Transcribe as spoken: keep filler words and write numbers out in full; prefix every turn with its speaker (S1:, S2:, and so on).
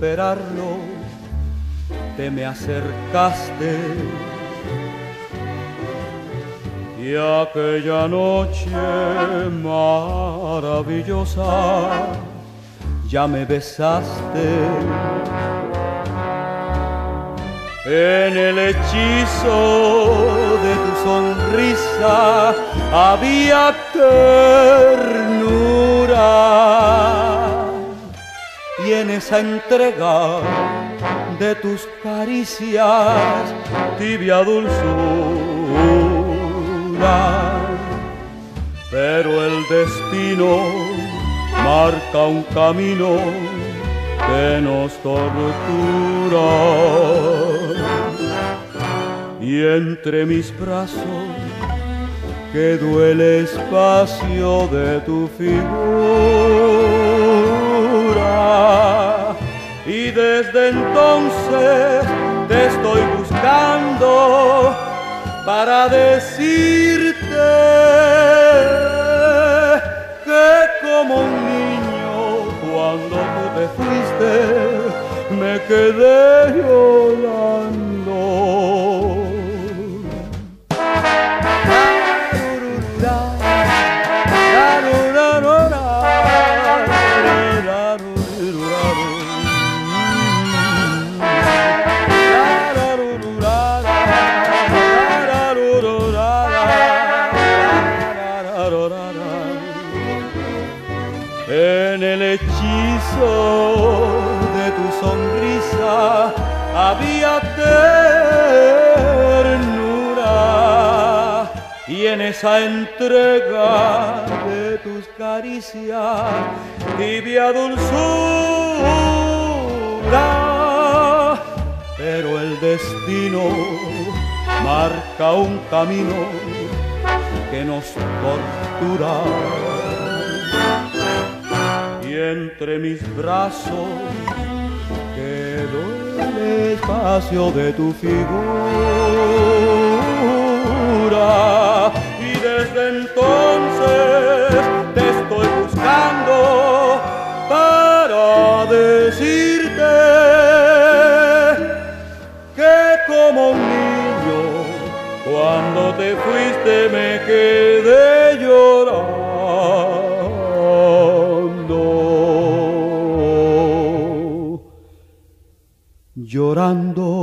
S1: esperarlo, te me acercaste. Y aquella noche maravillosa ya me besaste. En el hechizo de tu sonrisa había ternura, y en esa entrega de tus caricias tibia dulzura. Pero el destino marca un camino que nos tortura, y entre mis brazos quedó el espacio de tu figura, y desde entonces te estoy buscando para decirte que como un niño cuando tú te fuiste me quedé llorando. En el hechizo de tu sonrisa había ternura, y en esa entrega de tus caricias tibia dulzura. Pero el destino marca un camino que nos tortura, y entre mis brazos quedó el espacio de tu figura, y desde entonces te estoy buscando para decirte que como un niño cuando te fuiste me quedé llorando. Llorando.